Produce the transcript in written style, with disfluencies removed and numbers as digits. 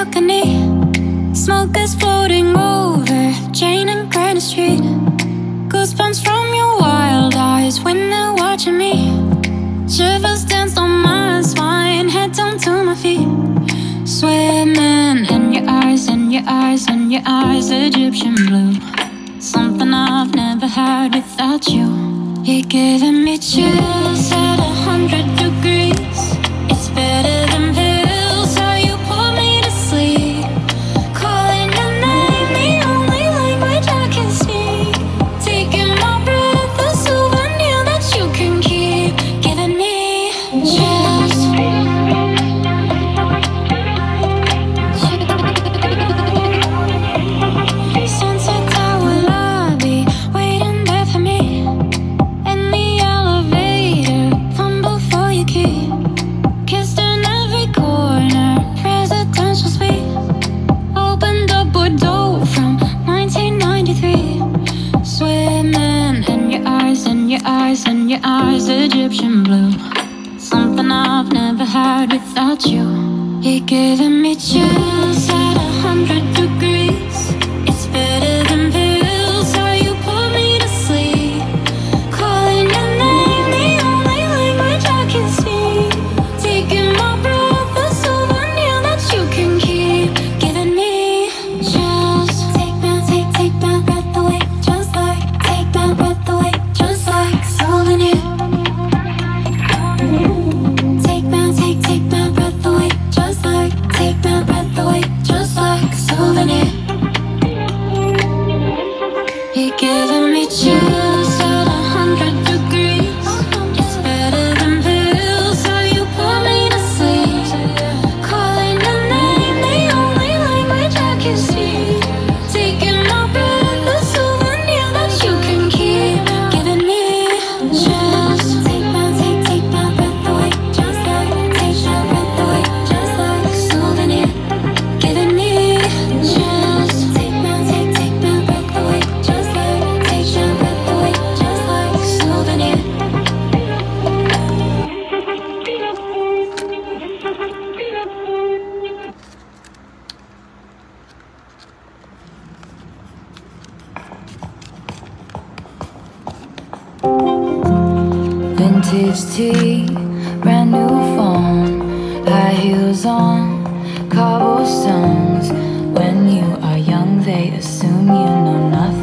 balcony. Smoke is floating over Jane and Granite Street. Goosebumps from your wild eyes when they're watching me. Shivers danced on my spine, head down to my feet. Swimming in your eyes, in your eyes, in your eyes, Egyptian blue. Something I've never had without you. You're giving me chills at 100 degrees. It's better than pills, how you put me to sleep. Calling your name, the only language I can speak. Taking my breath, a souvenir that you can keep. Giving me chills. Sunset Tower lobby, waiting there for me. In the elevator, fumble for your key. Kissed in every corner, presidential suite. Opened up Bordeaux from 1993. Swimming in your eyes, in your eyes, in your eyes, Egyptian blue. Something I've never had without you. You're giving me chills at 100 degrees. It's better than pills, how you put me to sleep. Calling your name, the only language I can speak. Taking my breath, a souvenir that you can keep. Giving me chills. Take my breath away, just like. Take my breath away, just like a souvenir. Take my breath away, just like. Take my breath away, just like a souvenir. You're giving me chills at 100 degrees. It's better than pills, how you put me to sleep. Calling your name, the only language I can speak. Taking my breath, a souvenir that you can keep. Giving me chills. Take my breath away, just like. Take my breath away, just like a souvenir. Giving me chills. Take my breath away, just like. Take my breath away, just like a souvenir. Vintage tea, brand new phone, high heels on, cobblestones. When you are young, they assume you know nothing.